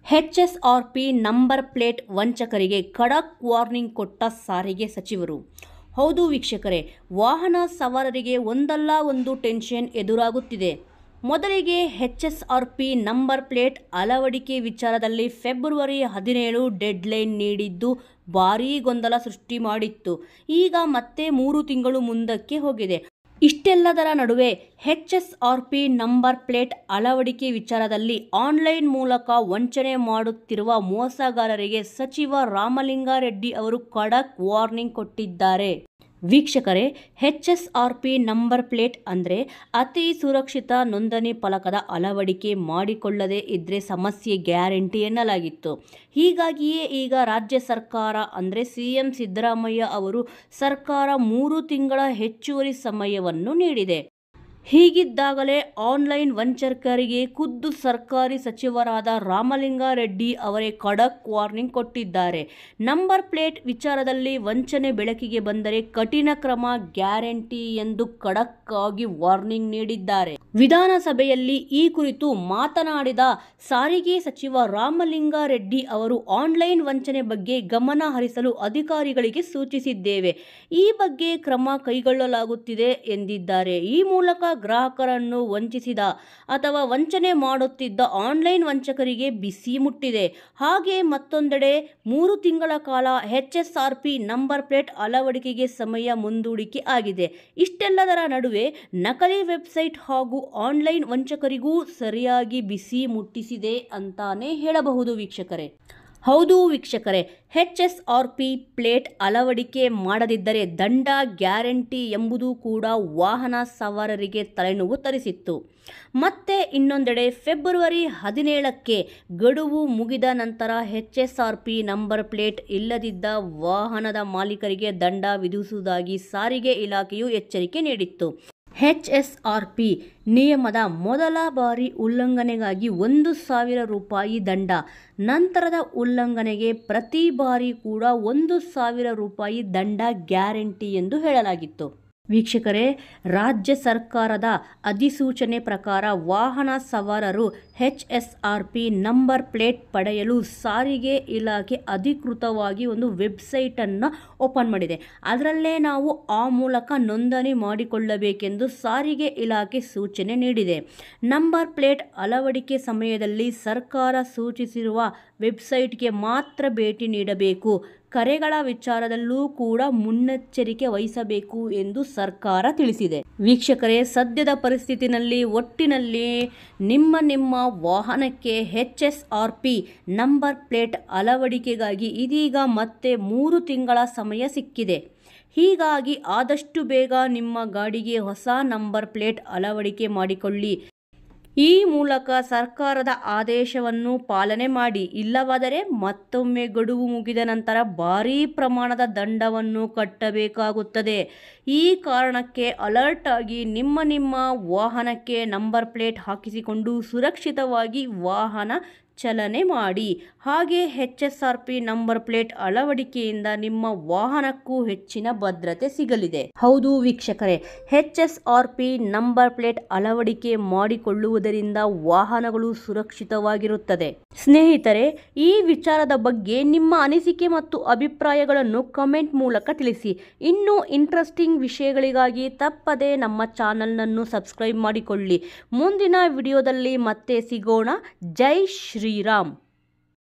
ಹೆಚ್ಎಸ್ಆರ್ಪಿ number plate ವಂಚಕರಿಗೆ ಖಡಕ್ warning ಕೊಟ್ಟ ಸಾರಿಗೆ ಸಚಿವರು. ಹೌದು ವೀಕ್ಷಕರೇ, ವಾಹನ ಸವಾರರಿಗೆ ಒಂದಲ್ಲ ಒಂದು ಟೆನ್ಷನ್ ಎದುರಾಗುತ್ತಿದೆ. ಮೊದಲಿಗೆ ಹೆಚ್ಎಸ್ಆರ್ಪಿ ನಂಬರ್ ಪ್ಲೇಟ್ ಅಳವಡಿಕೆ ವಿಚಾರದಲ್ಲಿ ಫೆಬ್ರವರಿ 17 ಡೆಡ್ಲೈನ್ ನೀಡಿದ್ದು ಭಾರೀ ಗೊಂದಲ ಸೃಷ್ಟಿ ಮಾಡಿತ್ತು. ಈಗ ಮತ್ತೆ 3 ತಿಂಗಳು ಮುಂದಕ್ಕೆ ಹೋಗಿದೆ. ಇಷ್ಟೆಲ್ಲದರ ನಡುವೆ ಹೆಚ್ಎಸ್ಆರ್ಪಿ ನಂಬರ್ ಪ್ಲೇಟ್ ಅಳವಡಿಕೆ ವಿಚಾರದಲ್ಲಿ ಆನ್ಲೈನ್ ಮೂಲಕ ವಂಚನೆ ಮಾಡುತ್ತಿರುವ ಮೋಸಗಾರರಿಗೆ ಸಚಿವ ರಾಮಲಿಂಗಾರೆಡ್ಡಿ ಅವರು ಖಡಕ್ ವಾರ್ನಿಂಗ್ ಕೊಟ್ಟಿದ್ದಾರೆ. ವೀಕ್ಷಕರೇ, ಹೆಚ್ಎಸ್ಆರ್ಪಿ ನಂಬರ್ ಪ್ಲೇಟ್ ಅಂದರೆ ಅತಿ ಸುರಕ್ಷಿತ ನೋಂದಣಿ ಫಲಕದ ಅಳವಡಿಕೆ ಮಾಡಿಕೊಳ್ಳದೇ ಇದ್ರೆ ಸಮಸ್ಯೆ ಗ್ಯಾರಂಟಿ ಎನ್ನಲಾಗಿತ್ತು. ಹೀಗಾಗಿಯೇ ಈಗ ರಾಜ್ಯ ಸರ್ಕಾರ ಅಂದರೆ ಸಿಎಂ ಸಿದ್ದರಾಮಯ್ಯ ಅವರು ಸರ್ಕಾರ 3 ತಿಂಗಳ ಹೆಚ್ಚುವರಿ ಸಮಯವನ್ನು ನೀಡಿದೆ. ಹೀಗಿದ್ದಾಗಲೇ ಆನ್ಲೈನ್ ವಂಚಕರಿಗೆ ಖುದ್ದು ಸರ್ಕಾರಿ ಸಚಿವರಾದ ರಾಮಲಿಂಗಾರೆಡ್ಡಿ ಅವರೇ ಖಡಕ್ ವಾರ್ನಿಂಗ್ ಕೊಟ್ಟಿದ್ದಾರೆ. ನಂಬರ್ ಪ್ಲೇಟ್ ವಿಚಾರದಲ್ಲಿ ವಂಚನೆ ಬೆಳಕಿಗೆ ಬಂದರೆ ಕಠಿಣ ಕ್ರಮ ಗ್ಯಾರಂಟಿ ಎಂದು ಖಡಕ್ ಆಗಿ ವಾರ್ನಿಂಗ್ ನೀಡಿದ್ದಾರೆ. ವಿಧಾನಸಭೆಯಲ್ಲಿ ಈ ಕುರಿತು ಮಾತನಾಡಿದ ಸಾರಿಗೆ ಸಚಿವ ರಾಮಲಿಂಗಾರೆಡ್ಡಿ ಅವರು ಆನ್ಲೈನ್ ವಂಚನೆ ಬಗ್ಗೆ ಗಮನ ಹರಿಸಲು ಅಧಿಕಾರಿಗಳಿಗೆ ಸೂಚಿಸಿದ್ದೇವೆ. ಈ ಬಗ್ಗೆ ಕ್ರಮ ಕೈಗೊಳ್ಳಲಾಗುತ್ತಿದೆ ಎಂದಿದ್ದಾರೆ. ಈ ಮೂಲಕ ಗ್ರಾಹಕರನ್ನು ವಂಚಿಸಿದ ಅಥವಾ ವಂಚನೆ ಮಾಡುತ್ತಿದ್ದ ಆನ್ಲೈನ್ ವಂಚಕರಿಗೆ ಬಿಸಿ ಮುಟ್ಟಿದೆ. ಹಾಗೆ ಮತ್ತೊಂದೆಡೆ 3 ತಿಂಗಳ ಕಾಲ ಹೆಚ್ಎಸ್ಆರ್ಪಿ ನಂಬರ್ ಪ್ಲೇಟ್ ಅಳವಡಿಕೆಗೆ ಸಮಯ ಮುಂದೂಡಿಕೆ ಆಗಿದೆ. ಇಷ್ಟೆಲ್ಲದರ ನಡುವೆ ನಕಲಿ ವೆಬ್ಸೈಟ್ ಹಾಗೂ ಆನ್ಲೈನ್ ವಂಚಕರಿಗೂ ಸರಿಯಾಗಿ ಬಿಸಿ ಮುಟ್ಟಿಸಿದೆ ಅಂತಾನೆ ಹೇಳಬಹುದು ವೀಕ್ಷಕರೇ. ಹೌದು ವೀಕ್ಷಕರೇ, ಹೆಚ್ಎಸ್ಆರ್ಪಿ ಪ್ಲೇಟ್ ಅಳವಡಿಕೆ ಮಾಡದಿದ್ದರೆ ದಂಡ ಗ್ಯಾರಂಟಿ ಎಂಬುದು ಕೂಡ ವಾಹನ ಸವಾರರಿಗೆ ತಲೆನೋವು ತರಿಸಿತ್ತು. ಮತ್ತೆ ಇನ್ನೊಂದೆಡೆ ಫೆಬ್ರವರಿ 17ಕ್ಕೆ ಗಡುವು ಮುಗಿದ ನಂತರ ಹೆಚ್ಎಸ್ಆರ್ಪಿ ನಂಬರ್ ಪ್ಲೇಟ್ ಇಲ್ಲದಿದ್ದ ವಾಹನದ ಮಾಲೀಕರಿಗೆ ದಂಡ ವಿಧಿಸುವುದಾಗಿ ಸಾರಿಗೆ ಇಲಾಖೆಯು ಎಚ್ಚರಿಕೆ ನೀಡಿತ್ತು. ಹೆಚ್ಎಸ್ಆರ್ಪಿ ನಿಯಮದ ಮೊದಲ ಬಾರಿ ಉಲ್ಲಂಘನೆಗಾಗಿ 1,000 ರೂಪಾಯಿ ದಂಡ, ನಂತರದ ಉಲ್ಲಂಘನೆಗೆ ಪ್ರತಿ ಬಾರಿ ಕೂಡ 1,000 ರೂಪಾಯಿ ದಂಡ ಗ್ಯಾರಂಟಿ ಎಂದು ಹೇಳಲಾಗಿತ್ತು. ವೀಕ್ಷಕರೇ, ರಾಜ್ಯ ಸರ್ಕಾರದ ಅಧಿಸೂಚನೆ ಪ್ರಕಾರ ವಾಹನ ಸವಾರರು ಹೆಚ್ಎಸ್ಆರ್ಪಿ ನಂಬರ್ ಪ್ಲೇಟ್ ಪಡೆಯಲು ಸಾರಿಗೆ ಇಲಾಖೆ ಅಧಿಕೃತವಾಗಿ ಒಂದು ವೆಬ್ಸೈಟನ್ನು ಓಪನ್ ಮಾಡಿದೆ. ಅದರಲ್ಲೇ ನಾವು ಆ ಮೂಲಕ ನೋಂದಣಿ ಮಾಡಿಕೊಳ್ಳಬೇಕೆಂದು ಸಾರಿಗೆ ಇಲಾಖೆ ಸೂಚನೆ ನೀಡಿದೆ. ನಂಬರ್ ಪ್ಲೇಟ್ ಅಳವಡಿಕೆ ಸಮಯದಲ್ಲಿ ಸರ್ಕಾರ ಸೂಚಿಸಿರುವ ವೆಬ್ಸೈಟ್ಗೆ ಮಾತ್ರ ಭೇಟಿ ನೀಡಬೇಕು. ಕರೆಗಳ ವಿಚಾರದಲ್ಲೂ ಕೂಡ ಮುನ್ನೆಚ್ಚರಿಕೆ ವಹಿಸಬೇಕು ಎಂದು ಸರ್ಕಾರ ತಿಳಿಸಿದೆ. ವೀಕ್ಷಕರೇ, ಸದ್ಯದ ಪರಿಸ್ಥಿತಿನಲ್ಲಿ ಒಟ್ಟಿನಲ್ಲಿ ನಿಮ್ಮ ವಾಹನಕ್ಕೆ ಹೆಚ್ಎಸ್ಆರ್ಪಿ ನಂಬರ್ ಪ್ಲೇಟ್ ಅಳವಡಿಕೆಗಾಗಿ ಇದೀಗ ಮತ್ತೆ 3 ತಿಂಗಳ ಸಮಯ ಸಿಕ್ಕಿದೆ. ಹೀಗಾಗಿ ಆದಷ್ಟು ಬೇಗ ನಿಮ್ಮ ಗಾಡಿಗೆ ಹೊಸ ನಂಬರ್ ಪ್ಲೇಟ್ ಅಳವಡಿಕೆ ಮಾಡಿಕೊಳ್ಳಿ. ಈ ಮೂಲಕ ಸರ್ಕಾರದ ಆದೇಶವನ್ನು ಪಾಲನೆ ಮಾಡಿ. ಇಲ್ಲವಾದರೆ ಮತ್ತೊಮ್ಮೆ ಗಡುವು ಮುಗಿದ ನಂತರ ಭಾರೀ ಪ್ರಮಾಣದ ದಂಡವನ್ನು ಕಟ್ಟಬೇಕಾಗುತ್ತದೆ. ಈ ಕಾರಣಕ್ಕೆ ಅಲರ್ಟ್ ಆಗಿ ನಿಮ್ಮ ವಾಹನಕ್ಕೆ ನಂಬರ್ ಪ್ಲೇಟ್ ಹಾಕಿಸಿಕೊಂಡು ಸುರಕ್ಷಿತವಾಗಿ ವಾಹನ ಚಲನೆ ಮಾಡಿ. ಹಾಗೆ ಹೆಚ್ಎಸ್ಆರ್ಪಿ ನಂಬರ್ ಪ್ಲೇಟ್ ಅಳವಡಿಕೆಯಿಂದ ನಿಮ್ಮ ವಾಹನಕ್ಕೂ ಹೆಚ್ಚಿನ ಭದ್ರತೆ ಸಿಗಲಿದೆ. ಹೌದು ವೀಕ್ಷಕರೇ, ಹೆಚ್ಎಸ್ಆರ್ಪಿ ನಂಬರ್ ಪ್ಲೇಟ್ ಅಳವಡಿಕೆ ಮಾಡಿಕೊಳ್ಳುವುದರಿಂದ ವಾಹನಗಳು ಸುರಕ್ಷಿತವಾಗಿರುತ್ತದೆ. ಸ್ನೇಹಿತರೆ, ಈ ವಿಚಾರದ ಬಗ್ಗೆ ನಿಮ್ಮ ಅನಿಸಿಕೆ ಮತ್ತು ಅಭಿಪ್ರಾಯಗಳನ್ನು ಕಮೆಂಟ್ ಮೂಲಕ ತಿಳಿಸಿ. ಇನ್ನೂ ಇಂಟ್ರೆಸ್ಟಿಂಗ್ ವಿಷಯಗಳಿಗಾಗಿ ತಪ್ಪದೆ ನಮ್ಮ ಚಾನಲ್ನನ್ನು ಸಬ್ಸ್ಕ್ರೈಬ್ ಮಾಡಿಕೊಳ್ಳಿ. ಮುಂದಿನ ವಿಡಿಯೋದಲ್ಲಿ ಮತ್ತೆ ಸಿಗೋಣ. ಜೈ ಶ್ರೀರಾಮ್.